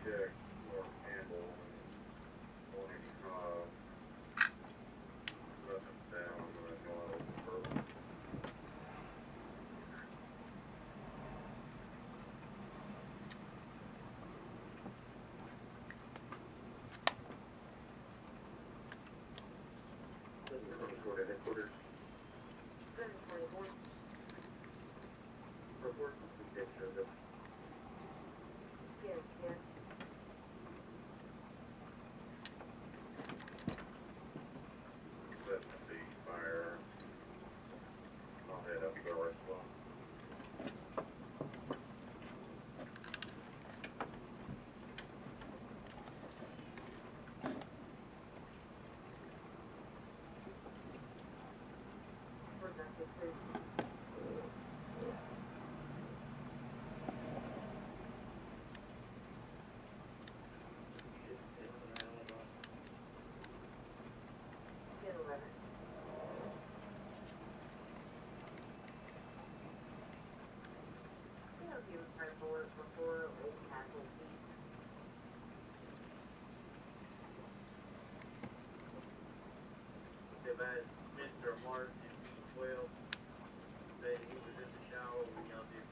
check or handle and wanting nothing down and going over further. Report at headquarters. 724. Report. Okay, shows up. Yes, yes. Set the fire. I'll head up the rest of them. Where's that good food? Get 11. He was trying to work before we had to eat. Mr. Martin, 12, said he was in the shower when y'all did